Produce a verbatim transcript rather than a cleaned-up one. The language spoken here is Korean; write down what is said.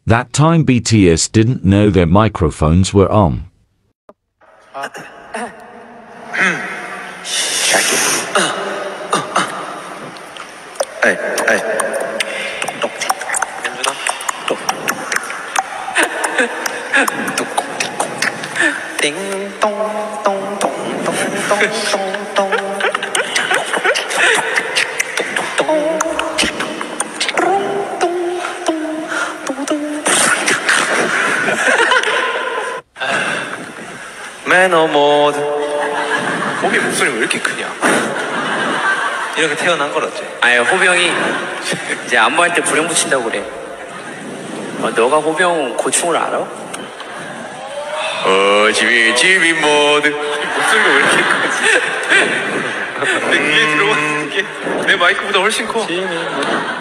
That time B T S didn't know their microphones were on. Hey, hey. Ding dong dong dong dong dong dong dong. 매너 모드. 호비 목소리 왜 이렇게 크냐? 이렇게 태어난 거였지. 아니 호비 형이 이제 안무할 때 불행 붙인다고 그래. 어, 너가 호비 형 고충을 알아? 어 지비 지비 모드. 목소리가 왜 이렇게 크지? 내 귀에 들어오는 게 내 마이크보다 훨씬 커. 지비 모드.